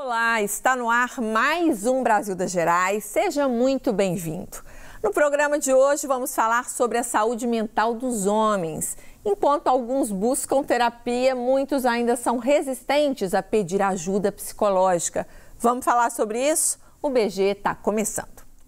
Olá, está no ar mais um Brasil das Gerais. Seja muito bem-vindo. No programa de hoje vamos falar sobre a saúde mental dos homens. Enquanto alguns buscam terapia, muitos ainda são resistentes a pedir ajuda psicológica. Vamos falar sobre isso? O BG está começando.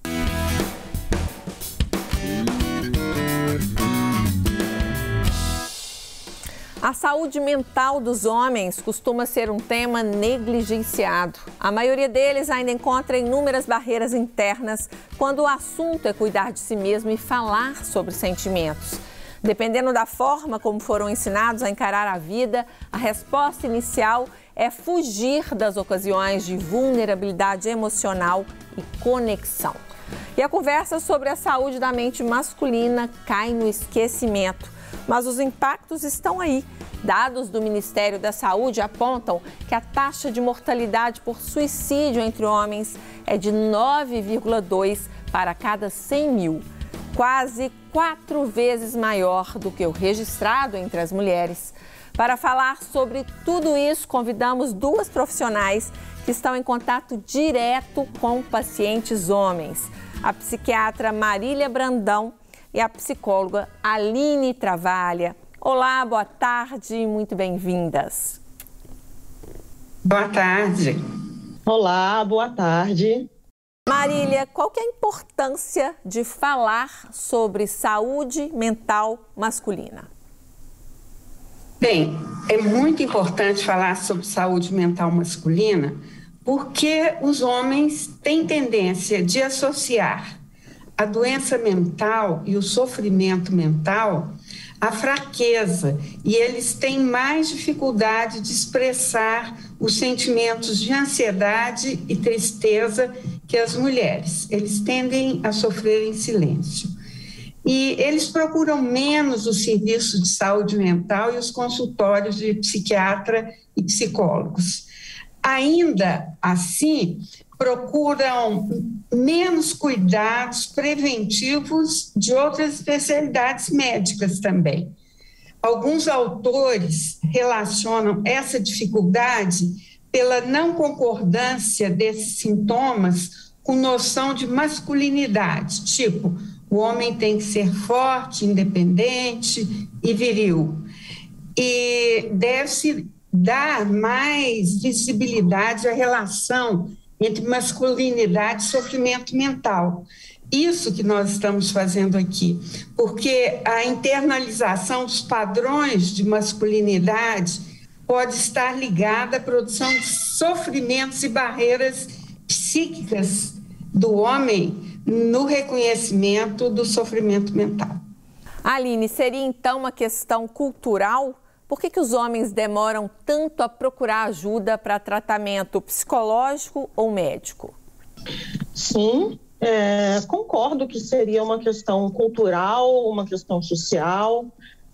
A saúde mental dos homens costuma ser um tema negligenciado. A maioria deles ainda encontra inúmeras barreiras internas quando o assunto é cuidar de si mesmo e falar sobre sentimentos. Dependendo da forma como foram ensinados a encarar a vida, a resposta inicial é fugir das ocasiões de vulnerabilidade emocional e conexão. E a conversa sobre a saúde da mente masculina cai no esquecimento. Mas os impactos estão aí. Dados do Ministério da Saúde apontam que a taxa de mortalidade por suicídio entre homens é de 9,2 para cada 100 mil, quase 4 vezes maior do que o registrado entre as mulheres. Para falar sobre tudo isso, convidamos duas profissionais que estão em contato direto com pacientes homens. A psiquiatra Marília Brandão e a psicóloga Aline Travalha. Olá, boa tarde, muito bem-vindas. Boa tarde. Olá, boa tarde. Marília, qual que é a importância de falar sobre saúde mental masculina? Bem, é muito importante falar sobre saúde mental masculina porque os homens têm tendência de associar a doença mental e o sofrimento mental à fraqueza, e eles têm mais dificuldade de expressar os sentimentos de ansiedade e tristeza que as mulheres. Eles tendem a sofrer em silêncio. E eles procuram menos os serviços de saúde mental e os consultórios de psiquiatra e psicólogos. Ainda assim, procuram menos cuidados preventivos de outras especialidades médicas também. Alguns autores relacionam essa dificuldade pela não concordância desses sintomas com noção de masculinidade, tipo, o homem tem que ser forte, independente e viril. E deve-se dar mais visibilidade à relação entre masculinidade e sofrimento mental. Isso que nós estamos fazendo aqui, porque a internalização dos padrões de masculinidade pode estar ligada à produção de sofrimentos e barreiras psíquicas do homem no reconhecimento do sofrimento mental. Aline, seria então uma questão cultural? Por que os homens demoram tanto a procurar ajuda para tratamento psicológico ou médico? Sim, concordo que seria uma questão cultural, uma questão social,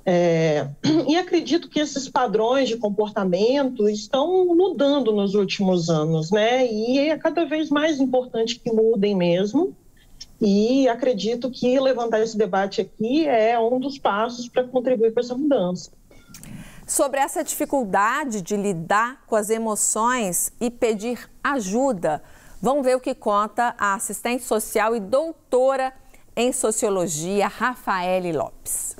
e acredito que esses padrões de comportamento estão mudando nos últimos anos, né? E é cada vez mais importante que mudem mesmo, e acredito que levantar esse debate aqui é um dos passos para contribuir para essa mudança. Sobre essa dificuldade de lidar com as emoções e pedir ajuda, vamos ver o que conta a assistente social e doutora em sociologia, Rafaele Lopes.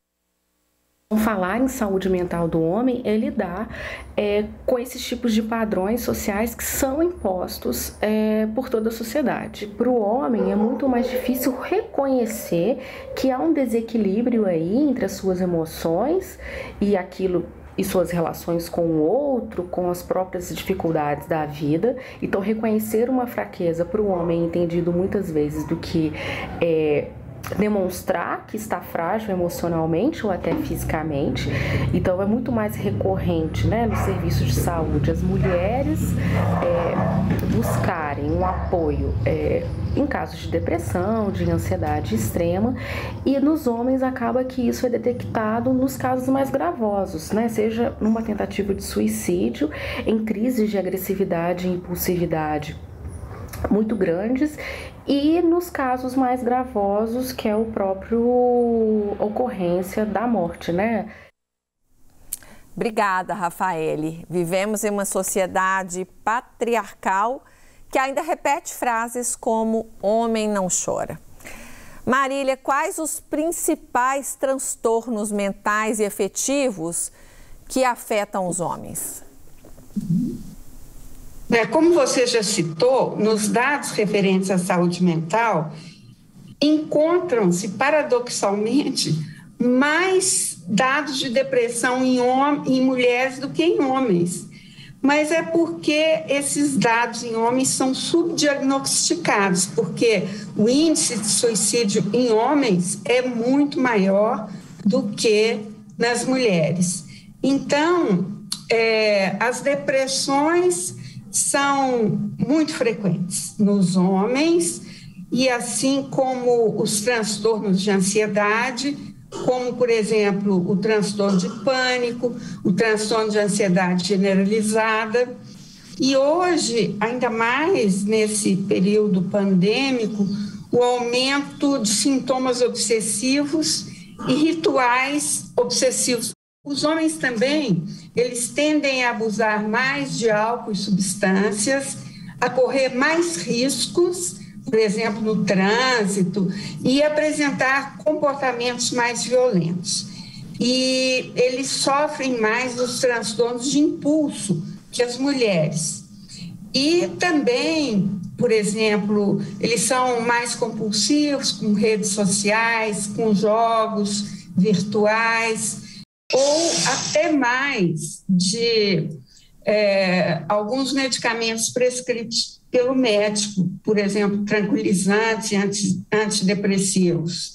Falar em saúde mental do homem é lidar com esses tipos de padrões sociais que são impostos por toda a sociedade. Para o homem é muito mais difícil reconhecer que há um desequilíbrio aí entre as suas emoções e suas relações com o outro, com as próprias dificuldades da vida. Então, reconhecer uma fraqueza para o homem é entendido muitas vezes do que demonstrar que está frágil emocionalmente ou até fisicamente. Então é muito mais recorrente, né, no serviço de saúde as mulheres buscarem um apoio em casos de depressão, de ansiedade extrema, e nos homens acaba que isso é detectado nos casos mais gravosos, né, seja numa tentativa de suicídio, em crises de agressividade e impulsividade muito grandes, e nos casos mais gravosos, que é o próprio ocorrência da morte, né? Obrigada, Rafaele. Vivemos em uma sociedade patriarcal que ainda repete frases como homem não chora. Marília, quais os principais transtornos mentais e afetivos que afetam os homens? Como você já citou, nos dados referentes à saúde mental, encontram-se, paradoxalmente, mais dados de depressão em mulheres do que em homens. Mas é porque esses dados em homens são subdiagnosticados, porque o índice de suicídio em homens é muito maior do que nas mulheres. Então, as depressões são muito frequentes nos homens, e assim como os transtornos de ansiedade, como, por exemplo, o transtorno de pânico, o transtorno de ansiedade generalizada. E hoje, ainda mais nesse período pandêmico, o aumento de sintomas obsessivos e rituais obsessivos. Os homens também, eles tendem a abusar mais de álcool e substâncias, a correr mais riscos, por exemplo, no trânsito, e apresentar comportamentos mais violentos. E eles sofrem mais dos transtornos de impulso que as mulheres. E também, por exemplo, eles são mais compulsivos com redes sociais, com jogos virtuais, ou até mais de alguns medicamentos prescritos pelo médico, por exemplo, tranquilizantes e antidepressivos.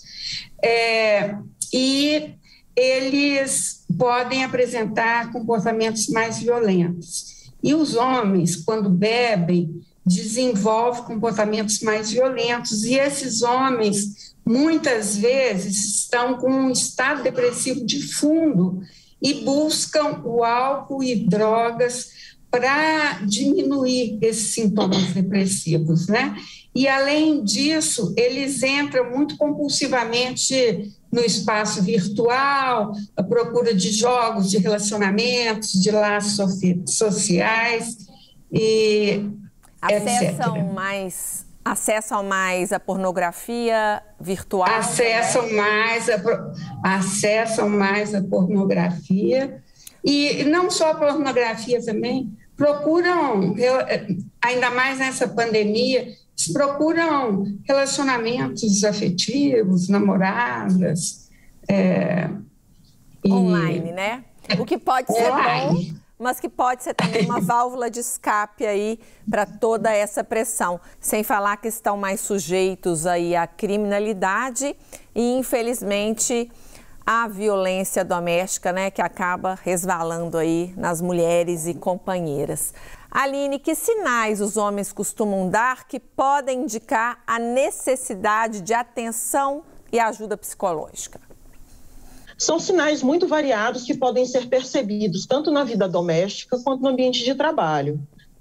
E eles podem apresentar comportamentos mais violentos. E os homens, quando bebem, desenvolvem comportamentos mais violentos. E esses homens, muitas vezes, estão com um estado depressivo de fundo e buscam o álcool e drogas para diminuir esses sintomas depressivos, né? E, além disso, eles entram muito compulsivamente no espaço virtual, a procura de jogos, de relacionamentos, de laços sociais e acessam mais a pornografia virtual? Acessam mais a pornografia. E não só a pornografia também, procuram, ainda mais nessa pandemia, procuram relacionamentos afetivos, namoradas. Online, né? O que pode ser bom, mas que pode ser também uma válvula de escape aí para toda essa pressão. Sem falar que estão mais sujeitos aí à criminalidade e, infelizmente, a violência doméstica, né, que acaba resvalando aí nas mulheres e companheiras. Aline, que sinais os homens costumam dar que podem indicar a necessidade de atenção e ajuda psicológica? São sinais muito variados que podem ser percebidos tanto na vida doméstica quanto no ambiente de trabalho.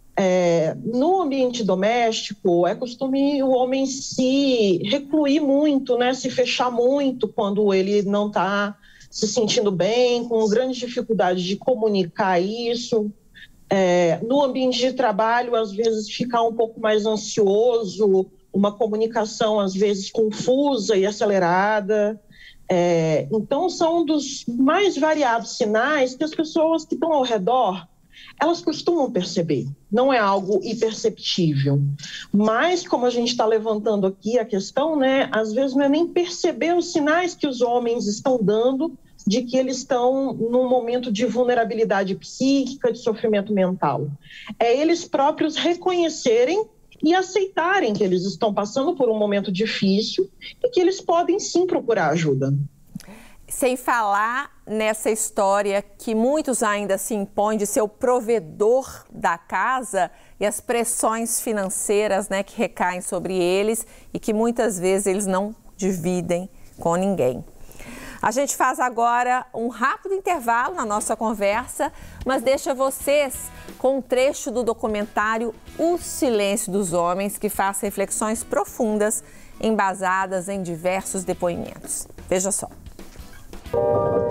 No ambiente doméstico, é costume o homem se recluir muito, né? Se fechar muito quando ele não está se sentindo bem, com grande dificuldade de comunicar isso. No ambiente de trabalho, às vezes, ficar um pouco mais ansioso, uma comunicação, às vezes, confusa e acelerada. Então, são dos mais variados sinais que as pessoas que estão ao redor elas costumam perceber, não é algo imperceptível. Mas, como a gente está levantando aqui a questão, né, às vezes não é nem perceber os sinais que os homens estão dando de que eles estão num momento de vulnerabilidade psíquica, de sofrimento mental. É eles próprios reconhecerem e aceitarem que eles estão passando por um momento difícil e que eles podem sim procurar ajuda. Sem falar nessa história que muitos ainda se impõem de ser o provedor da casa e as pressões financeiras, né, que recaem sobre eles e que muitas vezes eles não dividem com ninguém. A gente faz agora um rápido intervalo na nossa conversa, mas deixa vocês com um trecho do documentário O Silêncio dos Homens, que faz reflexões profundas embasadas em diversos depoimentos. Veja só.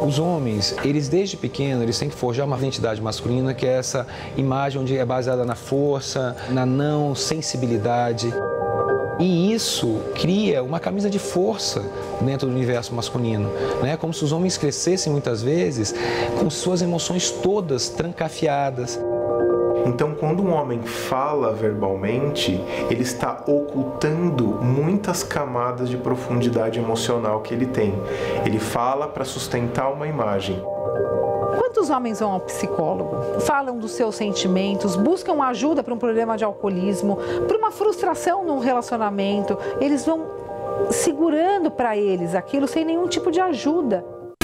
Os homens, eles desde pequeno, eles têm que forjar uma identidade masculina, que é essa imagem onde é baseada na força, na não sensibilidade. E isso cria uma camisa de força dentro do universo masculino, né? Como se os homens crescessem muitas vezes com suas emoções todas trancafiadas. Então, quando um homem fala verbalmente, ele está ocultando muitas camadas de profundidade emocional que ele tem. Ele fala para sustentar uma imagem. Quantos homens vão ao psicólogo? Falam dos seus sentimentos, buscam ajuda para um problema de alcoolismo, para uma frustração num relacionamento. Eles vão segurando para eles aquilo sem nenhum tipo de ajuda.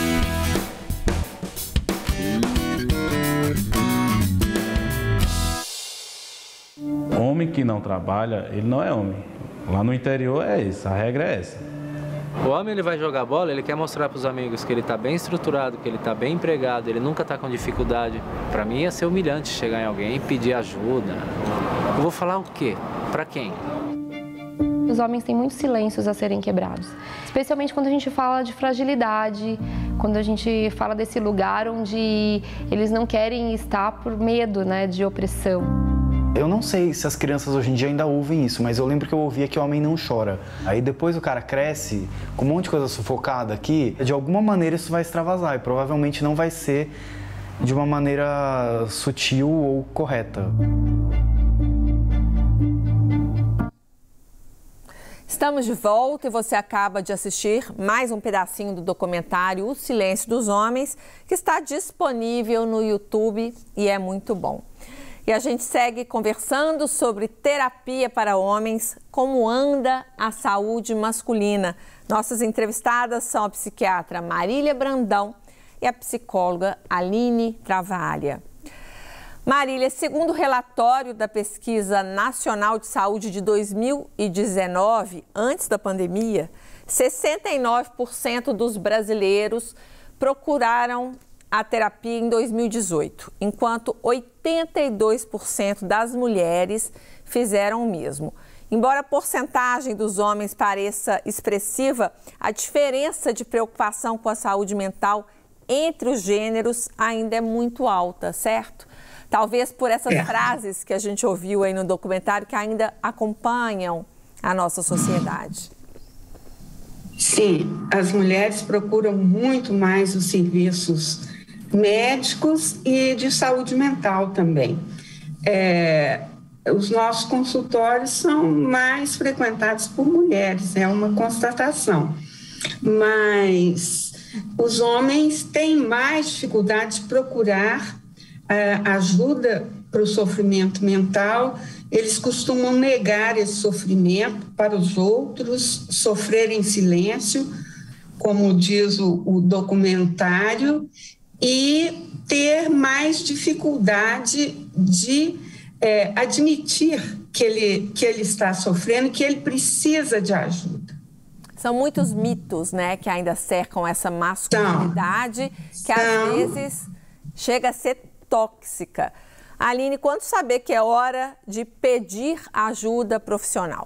Homem que não trabalha, ele não é homem. Lá no interior é isso, a regra é essa. O homem, ele vai jogar bola, ele quer mostrar para os amigos que ele está bem estruturado, que ele está bem empregado, ele nunca está com dificuldade. Para mim ia ser humilhante chegar em alguém e pedir ajuda. Eu vou falar o quê? Para quem? Os homens têm muitos silêncios a serem quebrados, especialmente quando a gente fala de fragilidade, quando a gente fala desse lugar onde eles não querem estar por medo, né, de opressão. Eu não sei se as crianças hoje em dia ainda ouvem isso, mas eu lembro que eu ouvia que o homem não chora. Aí depois o cara cresce com um monte de coisa sufocada aqui, de alguma maneira isso vai extravasar e provavelmente não vai ser de uma maneira sutil ou correta. Estamos de volta e você acaba de assistir mais um pedacinho do documentário O Silêncio dos Homens, que está disponível no YouTube e é muito bom. E a gente segue conversando sobre terapia para homens, como anda a saúde masculina. Nossas entrevistadas são a psiquiatra Marília Brandão e a psicóloga Aline Travaglia. Marília, segundo o relatório da Pesquisa Nacional de Saúde de 2019, antes da pandemia, 69% dos brasileiros procuraram a terapia em 2018, enquanto 82% das mulheres fizeram o mesmo. Embora a porcentagem dos homens pareça expressiva, a diferença de preocupação com a saúde mental entre os gêneros ainda é muito alta, certo? Talvez por essas frases que a gente ouviu aí no documentário que ainda acompanham a nossa sociedade. Sim, as mulheres procuram muito mais os serviços médicos e de saúde mental também. Os nossos consultórios são mais frequentados por mulheres, é uma constatação. Mas os homens têm mais dificuldade de procurar ajuda para o sofrimento mental. Eles costumam negar esse sofrimento para os outros, sofrer em silêncio, como diz o documentário, e ter mais dificuldade de admitir que ele está sofrendo, que ele precisa de ajuda. São muitos mitos, né, que ainda cercam essa masculinidade, que às vezes chega a ser tóxica. Aline, quando saber que é hora de pedir ajuda profissional?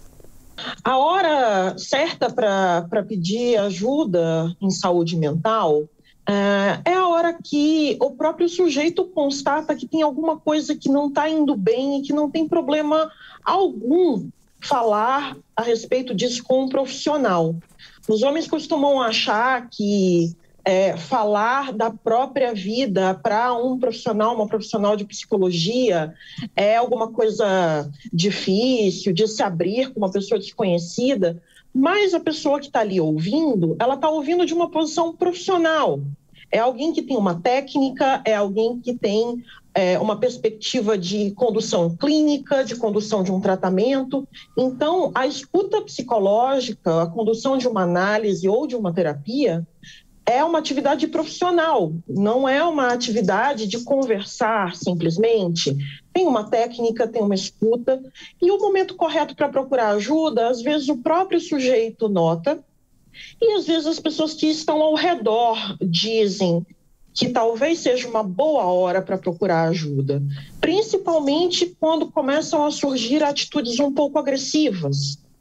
A hora certa para pedir ajuda em saúde mental é a hora que o próprio sujeito constata que tem alguma coisa que não está indo bem e que não tem problema algum falar a respeito disso com um profissional. Os homens costumam achar que falar da própria vida para um profissional, uma profissional de psicologia, é alguma coisa difícil de se abrir com uma pessoa desconhecida, mas a pessoa que está ali ouvindo, ela está ouvindo de uma posição profissional. É alguém que tem uma técnica, é alguém que tem uma perspectiva de condução clínica, de condução de um tratamento. Então, a escuta psicológica, a condução de uma análise ou de uma terapia, é uma atividade profissional, não é uma atividade de conversar simplesmente. Tem uma técnica, tem uma escuta, e o momento correto para procurar ajuda, às vezes o próprio sujeito nota, e às vezes as pessoas que estão ao redor dizem que talvez seja uma boa hora para procurar ajuda, principalmente quando começam a surgir atitudes um pouco agressivas.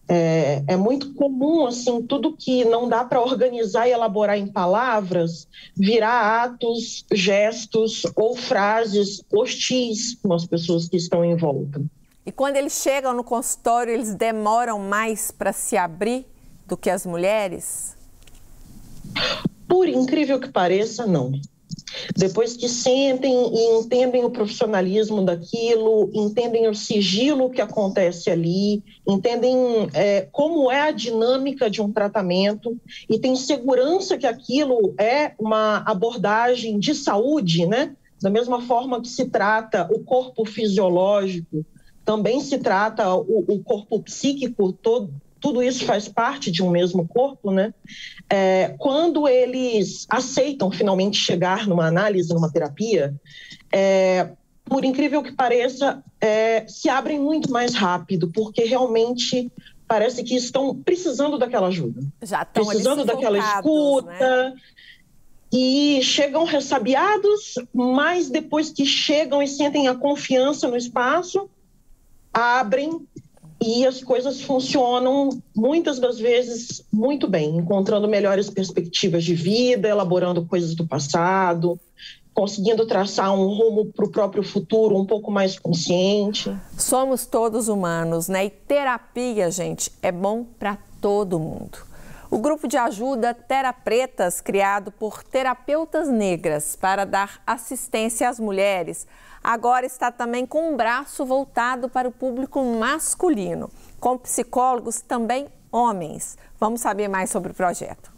É muito comum, assim, tudo que não dá para organizar e elaborar em palavras, virar atos, gestos ou frases hostis com as pessoas que estão em volta. E quando eles chegam no consultório, eles demoram mais para se abrir do que as mulheres? Por incrível que pareça, não. Depois que sentem e entendem o profissionalismo daquilo, entendem o sigilo que acontece ali, entendem como é a dinâmica de um tratamento e têm segurança que aquilo é uma abordagem de saúde, né? Da mesma forma que se trata o corpo fisiológico, também se trata o corpo psíquico, tudo isso faz parte de um mesmo corpo, né? Quando eles aceitam finalmente chegar numa análise, numa terapia, por incrível que pareça, se abrem muito mais rápido, porque realmente parece que estão precisando daquela ajuda. Já estão precisando daquela escuta, né? E chegam ressabiados, mas depois que chegam e sentem a confiança no espaço, abrem e as coisas funcionam, muitas das vezes, muito bem, encontrando melhores perspectivas de vida, elaborando coisas do passado, conseguindo traçar um rumo para o próprio futuro um pouco mais consciente. Somos todos humanos, né? E terapia, gente, é bom para todo mundo. O grupo de ajuda Terapretas, criado por terapeutas negras para dar assistência às mulheres, agora está também com um braço voltado para o público masculino, com psicólogos também homens. Vamos saber mais sobre o projeto.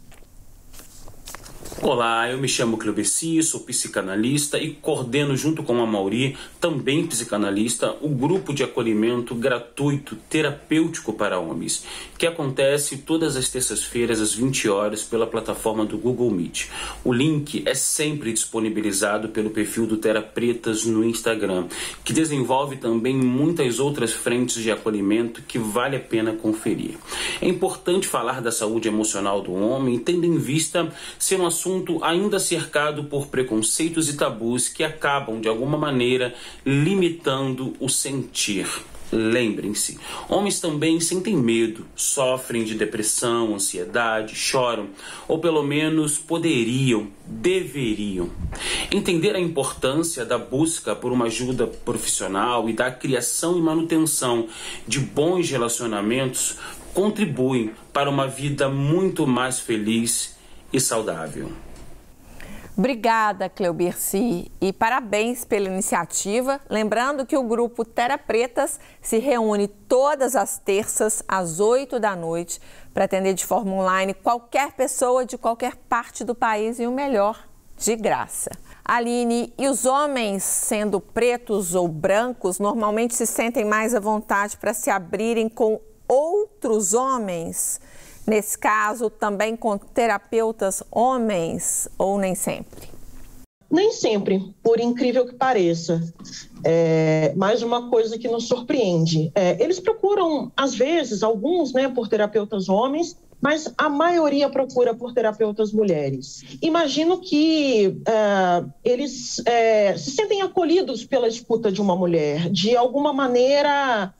Olá, eu me chamo Cleubeci, sou psicanalista e coordeno junto com a Mauri, também psicanalista, o grupo de acolhimento gratuito terapêutico para homens, que acontece todas as terças-feiras às 20 horas pela plataforma do Google Meet. O link é sempre disponibilizado pelo perfil do Terapretas no Instagram, que desenvolve também muitas outras frentes de acolhimento que vale a pena conferir. É importante falar da saúde emocional do homem, tendo em vista ser um assunto ainda cercado por preconceitos e tabus que acabam, de alguma maneira, limitando o sentir. Lembrem-se, homens também sentem medo, sofrem de depressão, ansiedade, choram, ou pelo menos deveriam. Entender a importância da busca por uma ajuda profissional e da criação e manutenção de bons relacionamentos contribuem para uma vida muito mais feliz e saudável. Obrigada, Cleubeci, e parabéns pela iniciativa. Lembrando que o grupo Terapretas se reúne todas as terças às 8 da noite para atender de forma online qualquer pessoa de qualquer parte do país e o melhor, de graça. Aline, e os homens, sendo pretos ou brancos, normalmente se sentem mais à vontade para se abrirem com outros homens? Nesse caso, também com terapeutas homens ou nem sempre? Nem sempre, por incrível que pareça. Mais uma coisa que nos surpreende. Eles procuram, às vezes, alguns, né, por terapeutas homens, mas a maioria procura por terapeutas mulheres. Imagino que eles se sentem acolhidos pela escuta de uma mulher. De alguma maneira,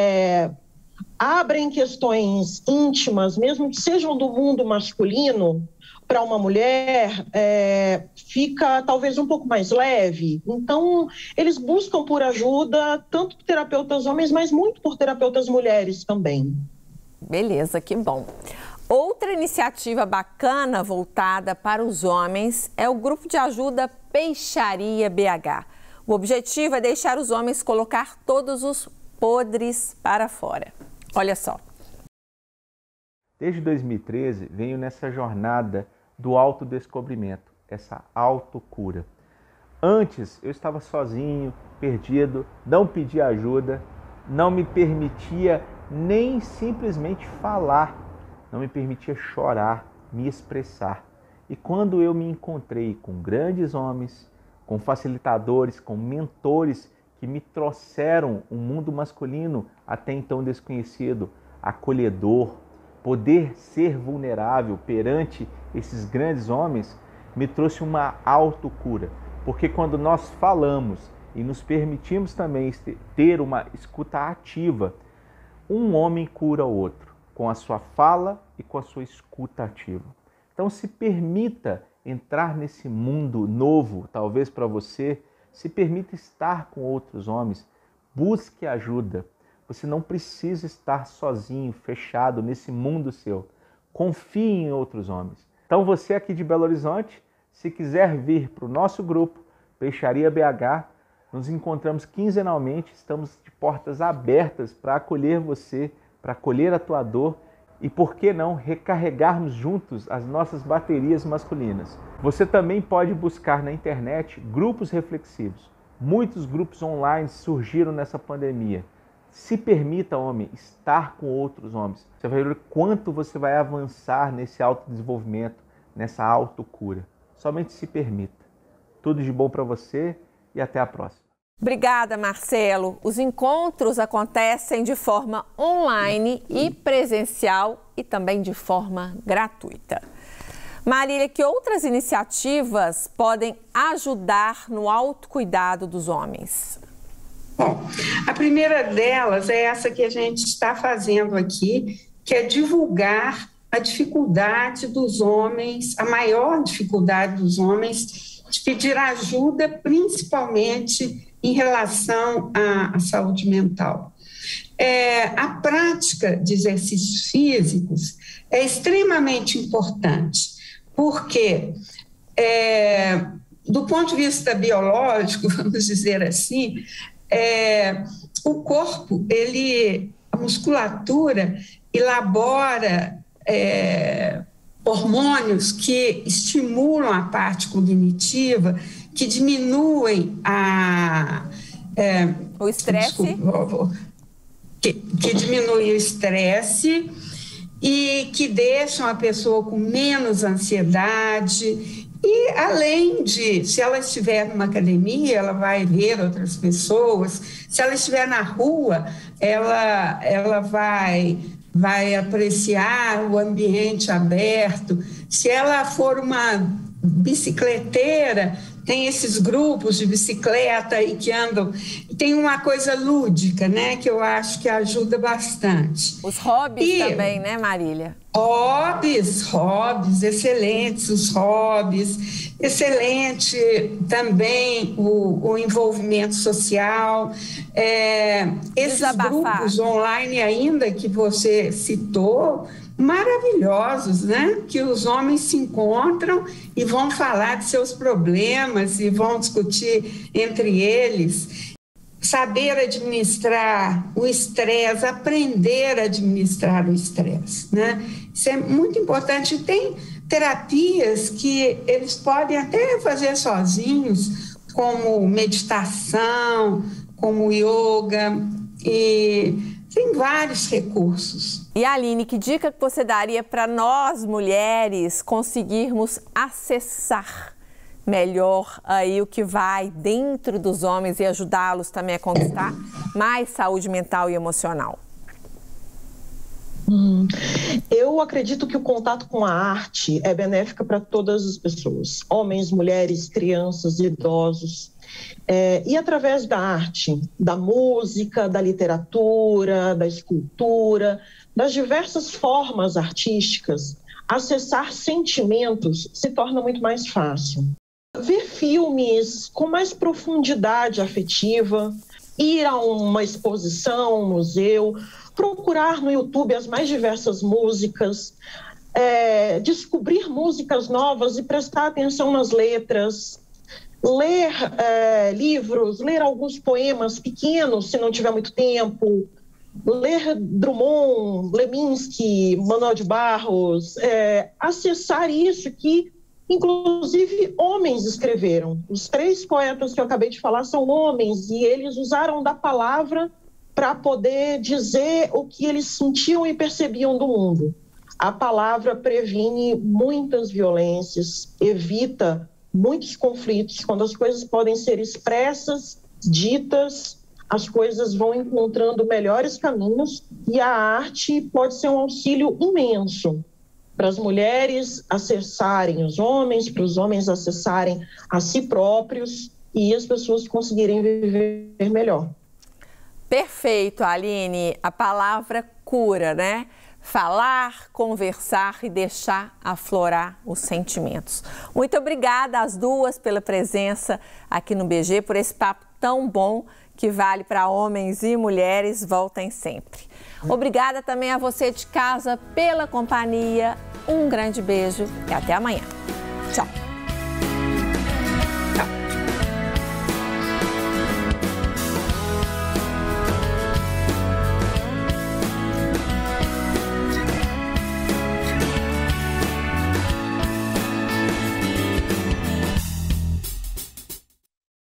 abrem questões íntimas, mesmo que sejam do mundo masculino, para uma mulher, fica talvez um pouco mais leve. Então, eles buscam por ajuda, tanto por terapeutas homens, mas muito por terapeutas mulheres também. Beleza, que bom. Outra iniciativa bacana voltada para os homens é o grupo de ajuda Peixaria BH. O objetivo é deixar os homens colocar todos os podres para fora. Olha só. Desde 2013, venho nessa jornada do autodescobrimento, essa autocura. Antes, eu estava sozinho, perdido, não pedia ajuda, não me permitia nem simplesmente falar, não me permitia chorar, me expressar. E quando eu me encontrei com grandes homens, com facilitadores, com mentores, que me trouxeram um mundo masculino até então desconhecido, acolhedor, poder ser vulnerável perante esses grandes homens, me trouxe uma autocura. Porque quando nós falamos e nos permitimos também ter uma escuta ativa, um homem cura o outro. com a sua fala e com a sua escuta ativa. Então se permita entrar nesse mundo novo, talvez para você, se permita estar com outros homens, busque ajuda. Você não precisa estar sozinho, fechado nesse mundo seu. Confie em outros homens. Então você aqui de Belo Horizonte, se quiser vir para o nosso grupo, Peixaria BH, nos encontramos quinzenalmente, estamos de portas abertas para acolher você, para acolher a tua dor e, por que não, recarregarmos juntos as nossas baterias masculinas. Você também pode buscar na internet grupos reflexivos. Muitos grupos online surgiram nessa pandemia. Se permita, homem, estar com outros homens. Você vai ver quanto você vai avançar nesse autodesenvolvimento, nessa autocura. Somente se permita. Tudo de bom para você e até a próxima. Obrigada, Marcelo. Os encontros acontecem de forma online e presencial e também de forma gratuita. Marília, que outras iniciativas podem ajudar no autocuidado dos homens? Bom, a primeira delas é essa que a gente está fazendo aqui, que é divulgar a dificuldade dos homens, a maior dificuldade dos homens de pedir ajuda, principalmente em relação à saúde mental. A prática de exercícios físicos é extremamente importante, porque, do ponto de vista biológico, vamos dizer assim, o corpo, a musculatura elabora hormônios que estimulam a parte cognitiva, que diminuem o estresse. Que diminuem o estresse e que deixam a pessoa com menos ansiedade. E além de, se ela estiver numa academia, ela vai ver outras pessoas. Se ela estiver na rua, ela vai apreciar o ambiente aberto. Se ela for uma bicicleteira, tem esses grupos de bicicleta e que andam. Tem uma coisa lúdica, né, que eu acho que ajuda bastante. Os hobbies também, né, Marília? Hobbies, excelentes os hobbies. Excelente também o envolvimento social. Esses grupos online ainda que você citou, maravilhosos, né? Que os homens se encontram e vão falar de seus problemas e vão discutir entre eles. Saber administrar o estresse, aprender a administrar o estresse, né? Isso é muito importante. Tem terapias que eles podem até fazer sozinhos, como meditação, como yoga, e tem vários recursos. E Aline, que dica que você daria para nós mulheres conseguirmos acessar melhor aí o que vai dentro dos homens e ajudá-los também a conquistar mais saúde mental e emocional? Eu acredito que o contato com a arte é benéfica para todas as pessoas, homens, mulheres, crianças, idosos. E através da arte, da música, da literatura, da escultura, das diversas formas artísticas, acessar sentimentos se torna muito mais fácil. Ver filmes com mais profundidade afetiva, ir a uma exposição, um museu, procurar no YouTube as mais diversas músicas, descobrir músicas novas e prestar atenção nas letras, ler livros, ler alguns poemas pequenos, se não tiver muito tempo, ler Drummond, Leminski, Manuel de Barros, acessar isso que, inclusive, homens escreveram. Os 3 poetas que eu acabei de falar são homens e eles usaram da palavra para poder dizer o que eles sentiam e percebiam do mundo. A palavra previne muitas violências, evita muitos conflitos. Quando as coisas podem ser expressas, ditas, as coisas vão encontrando melhores caminhos e a arte pode ser um auxílio imenso para as mulheres acessarem os homens, para os homens acessarem a si próprios e as pessoas conseguirem viver melhor. Perfeito, Aline. A palavra cura, né? falar, conversar e deixar aflorar os sentimentos. Muito obrigada às duas pela presença aqui no BG, por esse papo tão bom que vale para homens e mulheres. Voltem sempre. Obrigada também a você de casa pela companhia. Um grande beijo e até amanhã. Tchau.